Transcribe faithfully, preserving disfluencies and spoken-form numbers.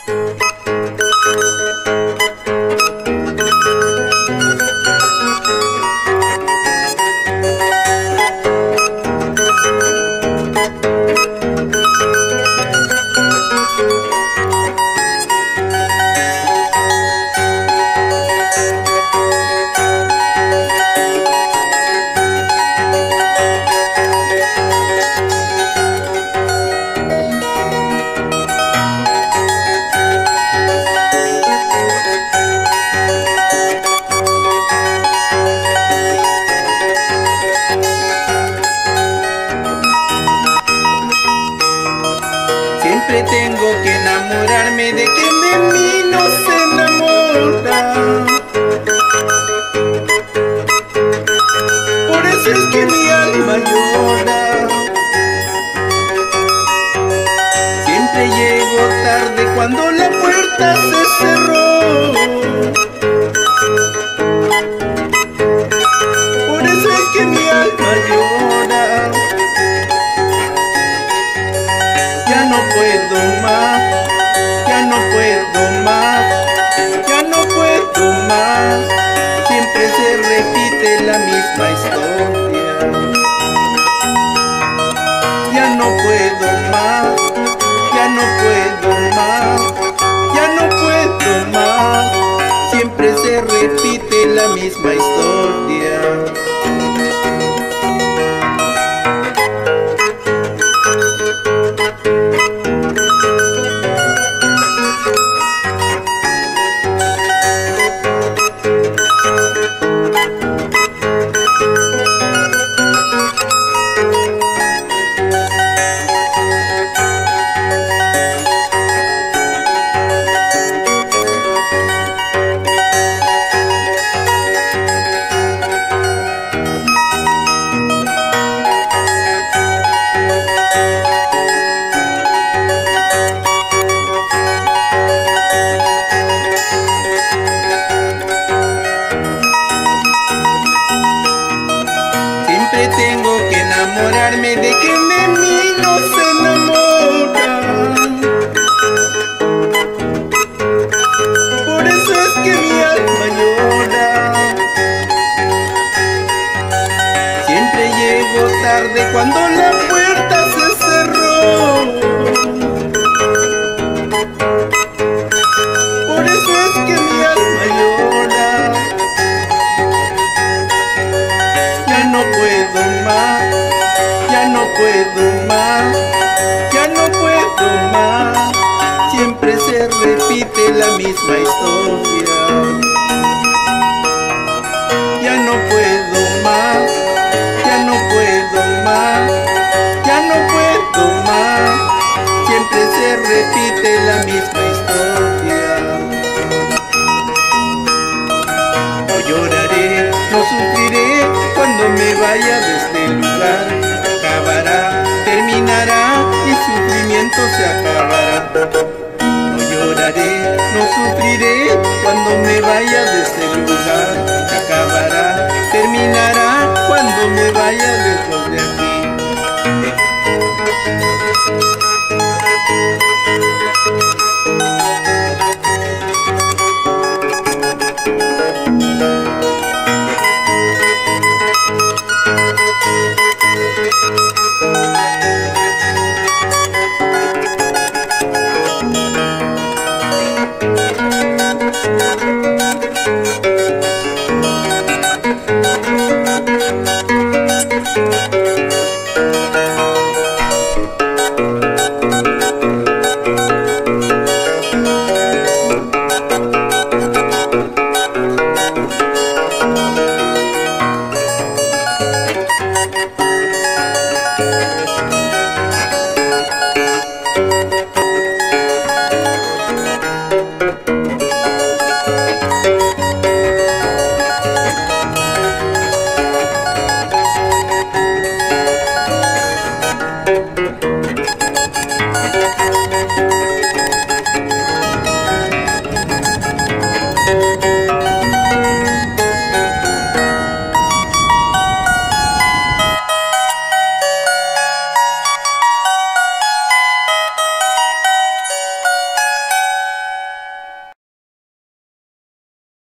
Siempre tengo que enamorarme de quien de mí no se enamora. Por eso es que mi alma llora. Siempre llego tarde cuando la puerta se cerró. Por eso es que mi alma llora. Ya no puedo más, ya no puedo más, ya no puedo más. Siempre se repite la misma historia. Ya no puedo más, ya no puedo más, ya no puedo más. Siempre se repite la misma historia. Siempre tengo que enamorarme de quien de mí no se enamora. Por eso es que mi alma llora. Siempre llego tarde cuando la puerta se cerró. Por eso es que mi alma llora. Ya no puedo más, ya no puedo más, ya no puedo más. Siempre se repite la misma historia. Ya no puedo más, ya no puedo más, ya no puedo más. Siempre se repite la misma historia. No lloraré, no sufriré cuando me vaya de este lugar. Acabará, terminará y sufrimiento se acabará. No lloraré, no sufriré cuando me vaya de este lugar. Acabará, terminará cuando me vaya lejos de aquí. Thank you.